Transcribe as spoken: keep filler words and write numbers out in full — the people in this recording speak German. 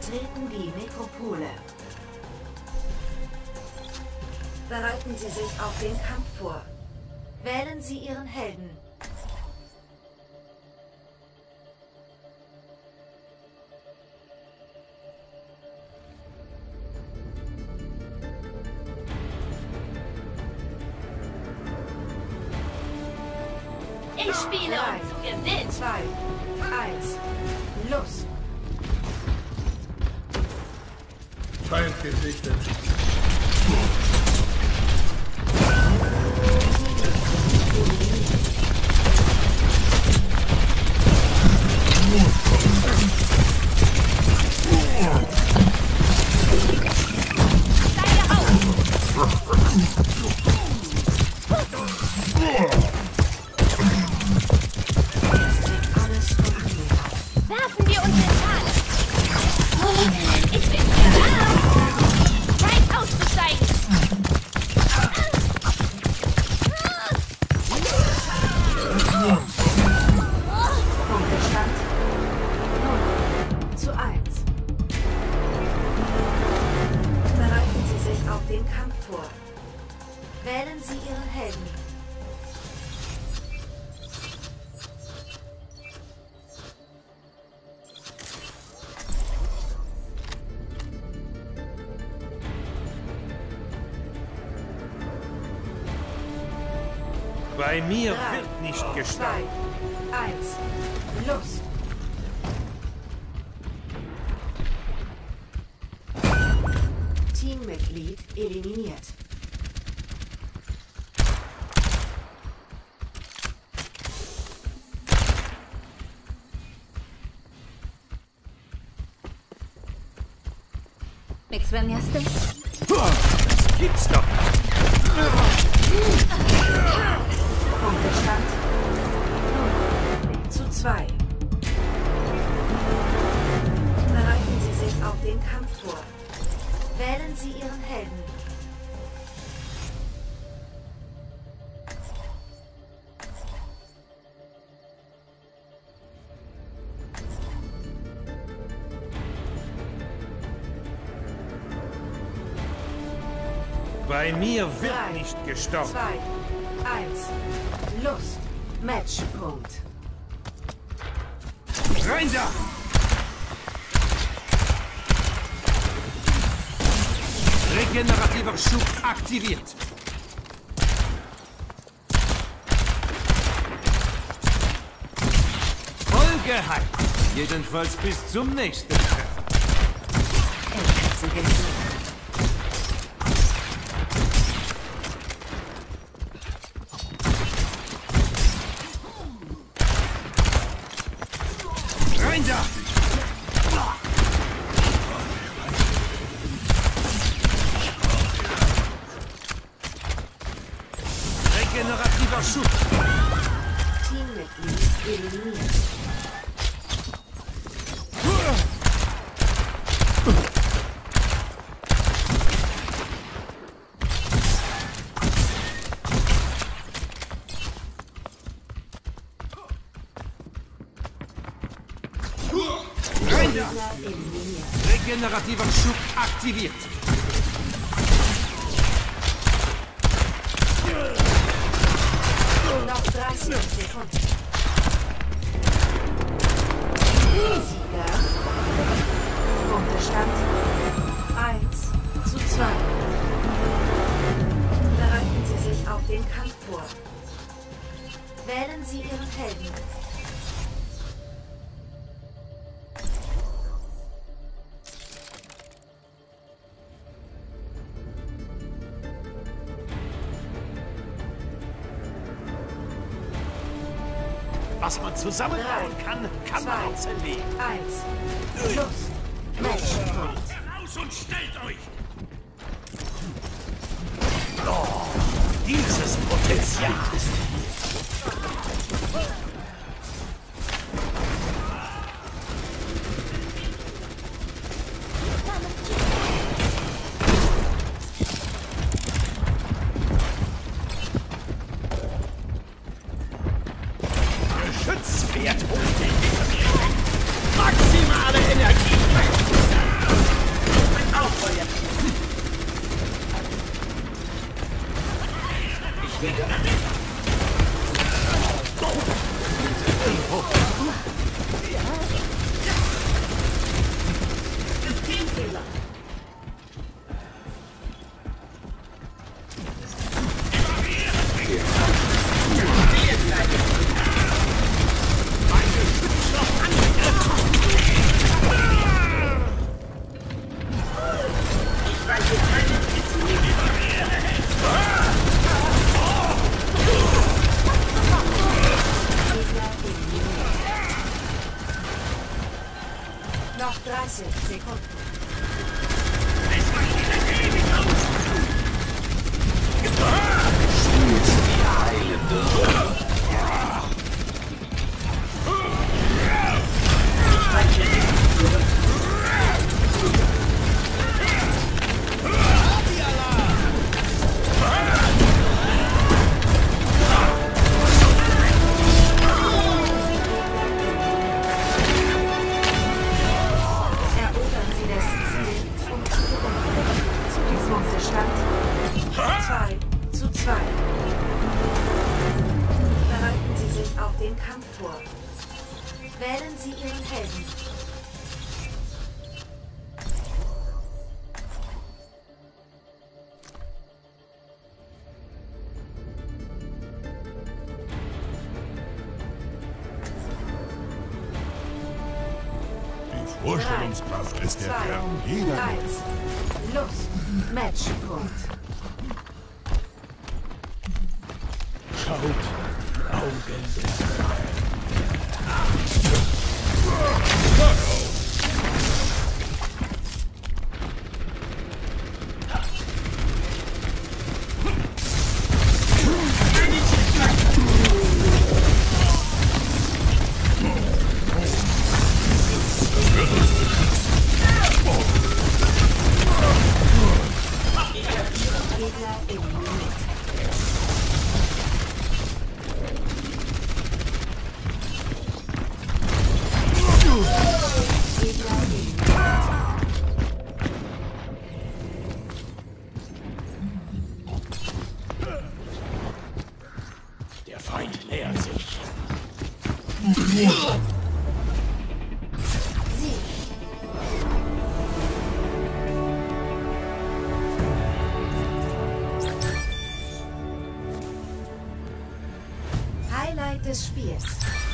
betreten die Nekropole. Bereiten Sie sich auf den Kampf vor. Wählen Sie Ihren Helden. Ich spiele, um zu gewinnen. zwei, eins, los! Feind gesichtet. Werfen wir uns den Tal. Ich bin bereit. Zeit auszusteigen. Punktestand null zu eins. Bereiten Sie sich auf den Kampf vor. Wählen Sie Ihren Helden. Bei mir drei, wird nicht gestanden. zwei, eins, los! Teammitglied eliminiert. Extrañaste? Das gibt's doch nicht. Punktestand null zu zwei. Bereiten Sie sich auf den Kampf vor. Wählen Sie Ihren Helden. Bei mir wird drei, nicht gestoppt. zwei, eins, los! Matchpunkt. Rein da! Regenerativer Schub aktiviert. Voll geheilt. Jedenfalls bis zum nächsten Treffer. Rein da! Regenerativer Schub. Teammitglied eliminiert. Rein da! Eliminiert. Regenerativer Schub aktiviert. Noch dreißig Sekunden. Sieger. Punktestand eins zu zwei. Bereiten Sie sich auf den Kampf vor. Wählen Sie Ihren Helden. Was man zusammenbauen kann, kann man auch zerlegen. eins. Los. Matchpunkt. Raus und stellt euch! Oh, dieses Potenzial ist Geschützpferd holt den Maximale Energie! Noch dreißig Sekunden. Wählen Sie Ihren Helden. Die Vorstellungskraft ist der zwei, Kern jeder. eins. Los. Matchpunkt. Schaut, Augen des Der Feind nähert sich. Highlight des Spiels.